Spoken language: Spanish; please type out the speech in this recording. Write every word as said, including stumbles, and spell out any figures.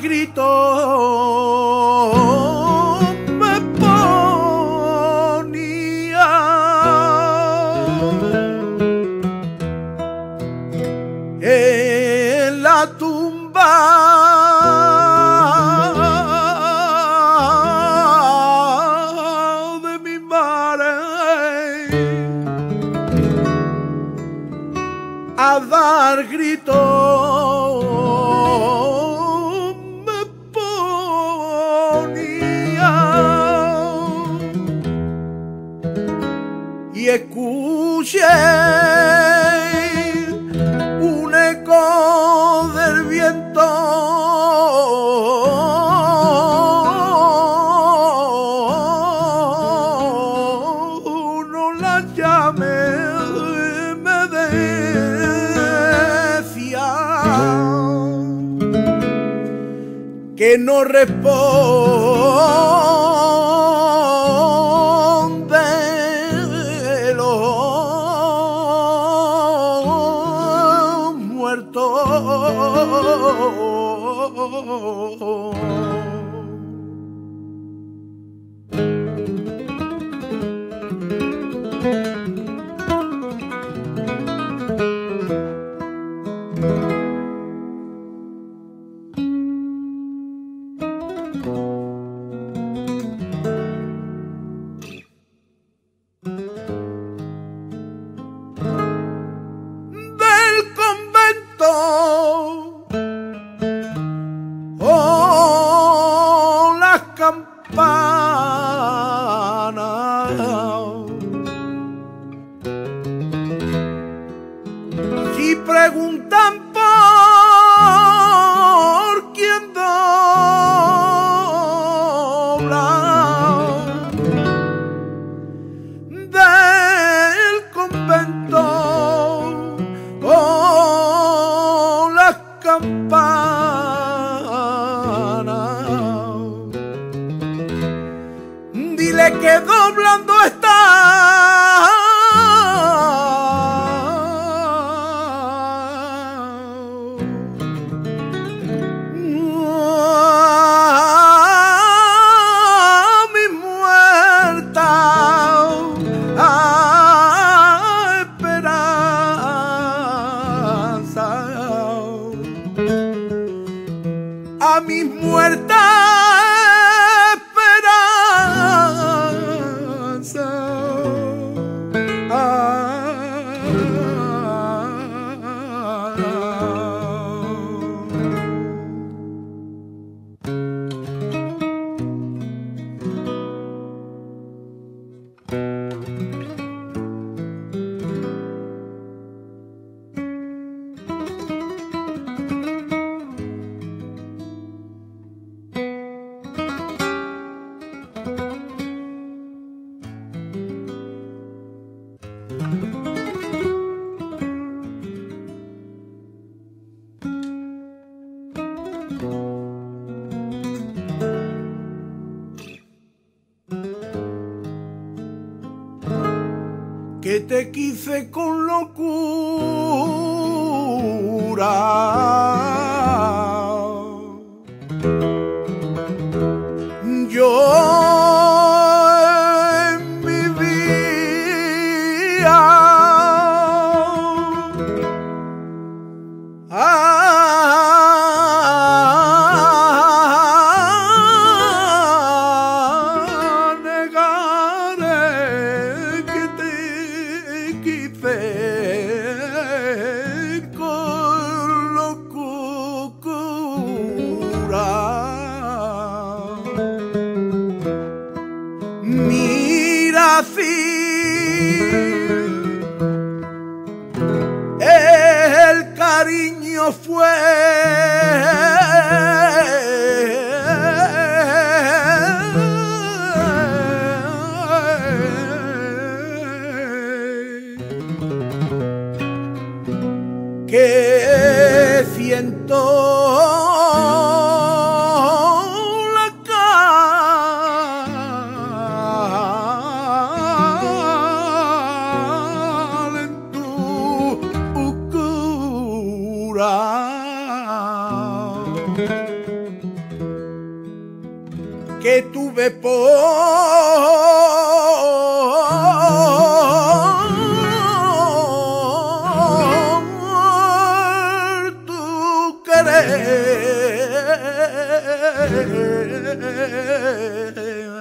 grito me ponía en la tumba de mi madre a dar gritos me ponía y escuché un eco del viento no la llame me decía que no responde los muertos. Del convento oh las campanas si preguntan por quién dobla del convento oh las campanas dile que doblando está mi muerta a esperanza a mi muerta esperanza que te quise con locura yo en mi vida con locura mira si el cariño fue que siento la que tuve por tu querer.